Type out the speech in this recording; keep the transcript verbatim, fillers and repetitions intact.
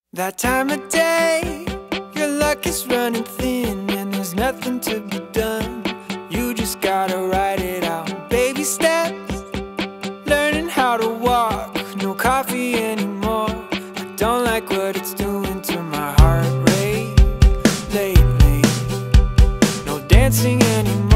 That time of day, your luck is running thin, and there's nothing to be done. You just gotta ride it out. Baby steps, learning how to walk. No coffee anymore. I don't like what it's doing to my heart rate lately. No dancing anymore.